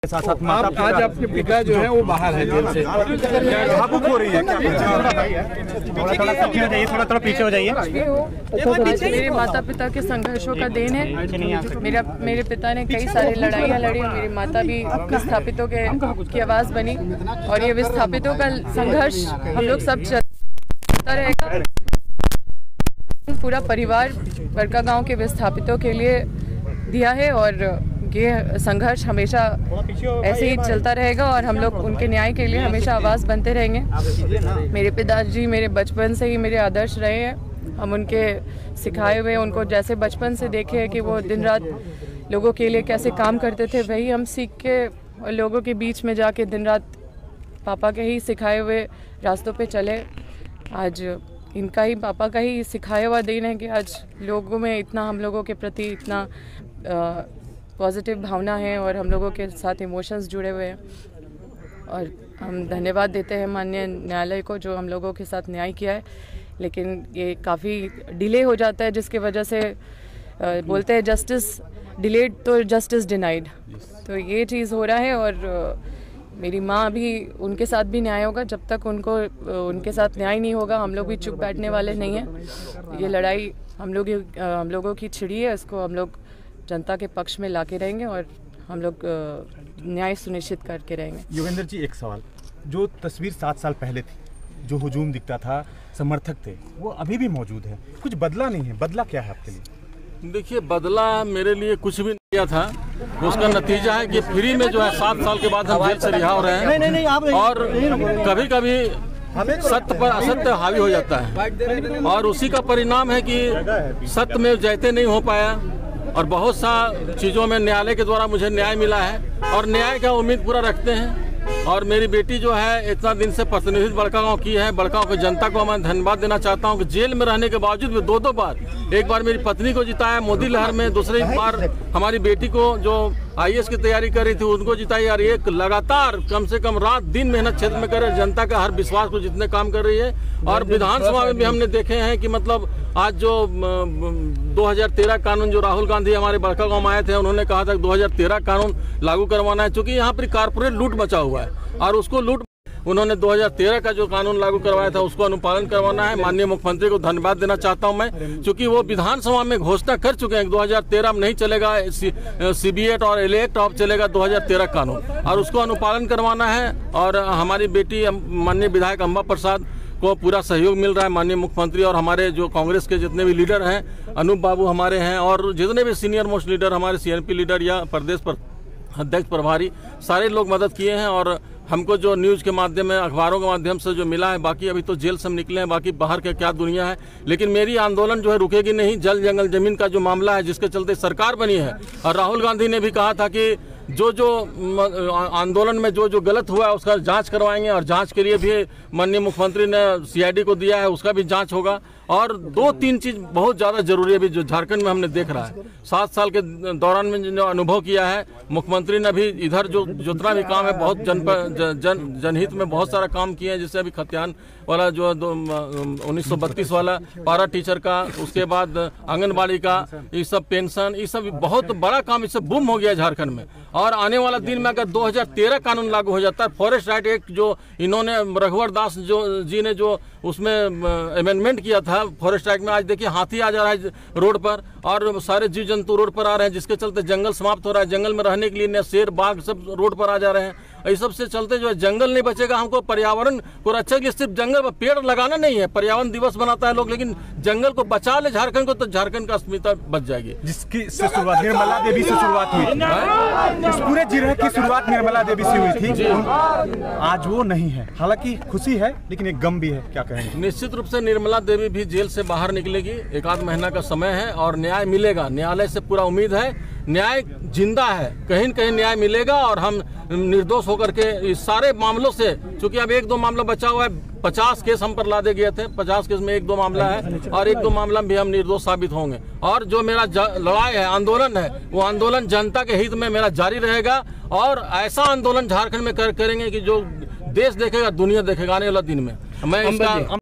साथ साथ आज आपके पिता जो है वो बाहर है जेल से, भावुक हो रही है थोड़ा पीछे हो जाइए। मेरे माता पिता के संघर्षों का देन है। मेरे पिता ने कई सारी लड़ाइयाँ लड़ी, मेरी माता भी विस्थापितों की आवाज़ बनी और ये विस्थापितों का संघर्ष हम लोग सब चलता रहेगा। पूरा परिवार बड़कागांव के विस्थापितों के लिए दिया है और ये संघर्ष हमेशा ऐसे ही चलता रहेगा और हम लोग उनके न्याय के लिए हमेशा आवाज़ बनते रहेंगे। मेरे पिताजी मेरे बचपन से ही मेरे आदर्श रहे हैं। हम उनके सिखाए हुए उनको जैसे बचपन से देखे हैं कि वो दिन रात लोगों के लिए कैसे काम करते थे, वही हम सीख के और लोगों के बीच में जाके दिन रात पापा के ही सिखाए हुए रास्तों पे चले। आज इनका ही पापा का ही सिखाया हुआ देन है कि आज लोगों में इतना हम लोगों के प्रति इतना पॉजिटिव भावना है और हम लोगों के साथ इमोशंस जुड़े हुए हैं और हम धन्यवाद देते हैं माननीय न्यायालय को जो हम लोगों के साथ न्याय किया है। लेकिन ये काफ़ी डिले हो जाता है जिसकी वजह से बोलते हैं जस्टिस डिलेड तो जस्टिस डिनाइड, तो ये चीज़ हो रहा है और मेरी माँ भी उनके साथ भी न्याय होगा। जब तक उनके साथ न्याय नहीं होगा हम लोग भी चुप बैठने वाले नहीं हैं। ये लड़ाई हम लोगों की छिड़ी है, इसको हम लोग जनता के पक्ष में लाके रहेंगे और हम लोग न्याय सुनिश्चित करके रहेंगे। योगेंद्र जी, एक सवाल, जो तस्वीर 7 साल पहले थी, जो हुजूम दिखता था, समर्थक थे, वो अभी भी मौजूद है, कुछ बदला नहीं है, बदला क्या है आपके लिए? देखिए, बदला मेरे लिए कुछ भी नहीं किया था। उसका नतीजा है कि फ्री में जो है 7 साल के बाद हम जेल से रिहा हो रहे हैं और कभी कभी सत्य पर असत्य हावी हो जाता है और उसी का परिणाम है कि सत्य में जयते नहीं हो पाया और बहुत सा चीज़ों में न्यायालय के द्वारा मुझे न्याय मिला है और न्याय का उम्मीद पूरा रखते हैं। और मेरी बेटी जो है इतना दिन से प्रतिनिधित्व बड़कागांव की है, बड़कागांव की जनता को मैं धन्यवाद देना चाहता हूं कि जेल में रहने के बावजूद भी 2 बार, एक बार मेरी पत्नी को जिताया मोदी लहर में, दूसरी बार हमारी बेटी को जो IAS की तैयारी कर रही थी उनको जिताई और एक लगातार कम से कम रात दिन मेहनत क्षेत्र में करे, जनता का हर विश्वास को जितने काम कर रही है। और विधानसभा में भी हमने देखे हैं कि मतलब आज जो 2013 कानून जो राहुल गांधी हमारे बड़कागांव में आए थे, उन्होंने कहा था कि 2013 कानून लागू करवाना है, क्योंकि यहाँ पर कारपोरेट लूट मचा हुआ है और उसको लूट उन्होंने 2013 का जो कानून लागू करवाया था उसको अनुपालन करवाना है। माननीय मुख्यमंत्री को धन्यवाद देना चाहता हूं मैं, क्योंकि वो विधानसभा में घोषणा कर चुके हैं 2013 में नहीं चलेगा CBET और इलेक्ट अब चलेगा 2013 कानून और उसको अनुपालन करवाना है। और हमारी बेटी माननीय विधायक अम्बा प्रसाद को पूरा सहयोग मिल रहा है। माननीय मुख्यमंत्री और हमारे जो कांग्रेस के जितने भी लीडर हैं, अनूप बाबू हमारे हैं और जितने भी सीनियर मोस्ट लीडर हमारे CNP लीडर या प्रदेश पर अध्यक्ष प्रभारी, सारे लोग मदद किए हैं। और हमको जो न्यूज़ के माध्यम में, अखबारों के माध्यम से जो मिला है, बाकी अभी तो जेल से हम निकले हैं, बाकी बाहर के क्या दुनिया है, लेकिन मेरी आंदोलन जो है रुकेगी नहीं। जल जंगल जमीन का जो मामला है जिसके चलते सरकार बनी है और राहुल गांधी ने भी कहा था कि जो आंदोलन में जो गलत हुआ है उसका जांच करवाएंगे और जांच के लिए भी माननीय मुख्यमंत्री ने CID को दिया है, उसका भी जांच होगा। और 2-3 चीज़ बहुत ज़्यादा जरूरी है अभी जो झारखंड में हमने देख रहा है 7 साल के दौरान में जो अनुभव किया है। मुख्यमंत्री ने भी इधर जो जितना भी काम है बहुत जनहित में बहुत सारा काम किए हैं, जैसे अभी खतियान वाला जो 1932 वाला पारा टीचर का, उसके बाद आंगनबाड़ी का, ये सब पेंशन, ये सब बहुत बड़ा काम इससे बूम हो गया झारखंड में। और आने वाला दिन में अगर 2013 कानून लागू हो जाता है, फॉरेस्ट राइट एक्ट जो इन्होंने रघुवर दास जी ने जो उसमें अमेंडमेंट किया था फॉरेस्ट एक्ट में, आज देखिए हाथी आ जा रहा है रोड पर और सारे जीव जंतु रोड पर आ रहे हैं, जिसके चलते जंगल समाप्त हो रहा है। जंगल में रहने के लिए शेर बाघ सब रोड पर आ जा रहे हैं। इस सब से चलते जो है जंगल नहीं बचेगा। हमको पर्यावरण को रक्षा के सिर्फ जंगल पर पेड़ लगाना नहीं है, पर्यावरण दिवस बनाता है लोग, लेकिन जंगल को बचा ले झारखंड को, तो झारखंड का अस्मिता बच जाएगी। जिसकी से शुरुआत निर्मला देवी से शुरुआत हुई थी, इस पूरे जिरह की शुरुआत निर्मला देवी से हुई थी, आज वो नहीं है। हालांकि खुशी है लेकिन एक गम भी है, क्या कहेंगे? निश्चित रूप से निर्मला देवी भी जेल से बाहर निकलेगी, 1 आध महीना का समय है और न्याय मिलेगा। न्यायालय से पूरा उम्मीद है, न्याय जिंदा है, कहीं न कहीं न्याय मिलेगा और हम निर्दोष होकर के इस सारे मामलों से, क्योंकि अब 1-2 मामला बचा हुआ है, 50 केस हम पर लादे गए थे, 50 केस में 1-2 मामला है और 1-2 मामला में भी हम निर्दोष साबित होंगे। और जो मेरा लड़ाई है, आंदोलन है, वो आंदोलन जनता के हित में मेरा जारी रहेगा और ऐसा आंदोलन झारखंड में करेंगे कि जो देश देखेगा, दुनिया देखेगा आने वाला दिन में। मैं इसका